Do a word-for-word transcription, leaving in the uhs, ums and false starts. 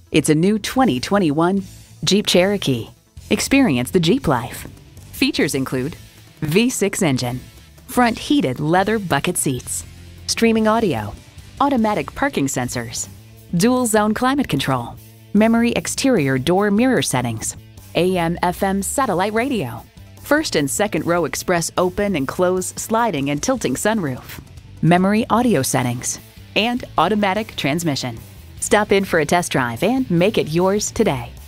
It's a new twenty twenty-one Jeep Cherokee. Experience the Jeep life. Features include V six engine, front heated leather bucket seats, streaming audio, automatic parking sensors, dual zone climate control, memory exterior door mirror settings, A M F M satellite radio, first and second row express open and close sliding and tilting sunroof, memory audio settings, and automatic transmission. Stop in for a test drive and make it yours today.